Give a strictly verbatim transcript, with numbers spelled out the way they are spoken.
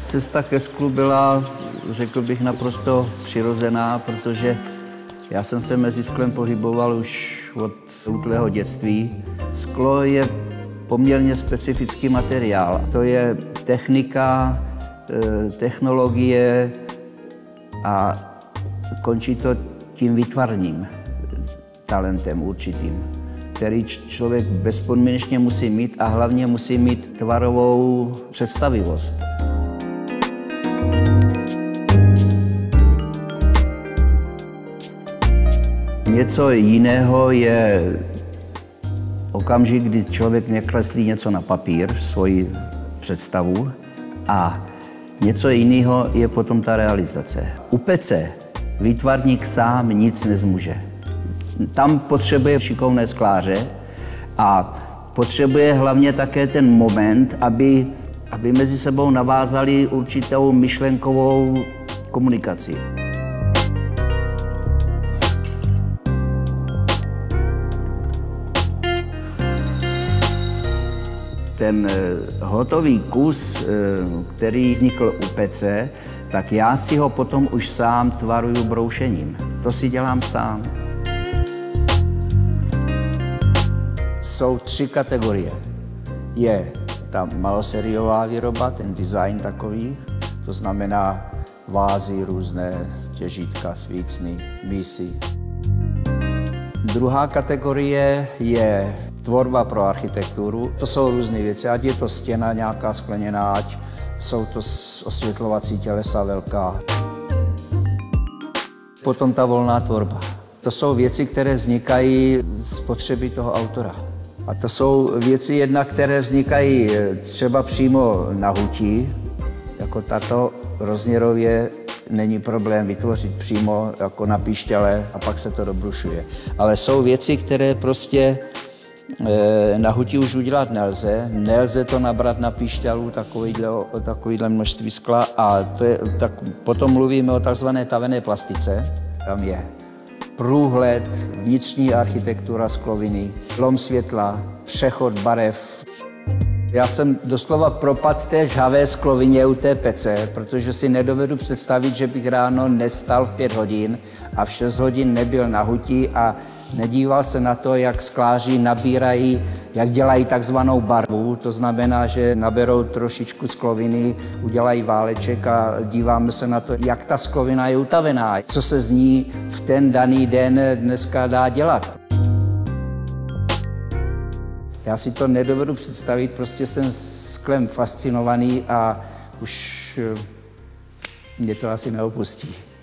Cesta ke sklu byla, řekl bych, naprosto přirozená, protože já jsem se mezi sklem pohyboval už od útlého dětství. Sklo je poměrně specifický materiál. To je technika, technologie a končí to tím výtvarným talentem určitým, který člověk bezpodmínečně musí mít a hlavně musí mít tvarovou představivost. Něco jiného je okamžik, kdy člověk nekreslí něco na papír, svoji představu, a něco jiného je potom ta realizace. U pece výtvarník sám nic nezmůže. Tam potřebuje šikovné skláře a potřebuje hlavně také ten moment, aby, aby mezi sebou navázali určitou myšlenkovou komunikaci. Ten hotový kus, který vznikl u pece, tak já si ho potom už sám tvaruju broušením. To si dělám sám. Jsou tři kategorie. Je ta maloseriová výroba, ten design takový, to znamená vázy různé, těžítka, svícny, mísy. Druhá kategorie je tvorba pro architekturu. To jsou různé věci, ať je to stěna nějaká skleněná, ať jsou to osvětlovací tělesa velká. Potom ta volná tvorba. To jsou věci, které vznikají z potřeby toho autora. A to jsou věci jedna, které vznikají třeba přímo na hutí, jako tato rozměrově není problém vytvořit přímo jako na píšťale a pak se to dobrušuje. Ale jsou věci, které prostě na hutí už udělat nelze. Nelze to nabrat na píšťalu takovýhle, takovýhle množství skla a to je, tak potom mluvíme o takzvané tavené plastice. Tam je průhled, vnitřní architektura skloviny, lom světla, přechod barev. Já jsem doslova propadl té žhavé sklovině u té pece, protože si nedovedu představit, že bych ráno nestal v pět hodin a v šest hodin nebyl na hutí a nedíval se na to, jak skláři nabírají, jak dělají takzvanou barvu. To znamená, že naberou trošičku skloviny, udělají váleček a díváme se na to, jak ta sklovina je utavená, co se z ní v ten daný den dneska dá dělat. Já si to nedovedu představit, prostě jsem sklem fascinovaný a už mě to asi neopustí.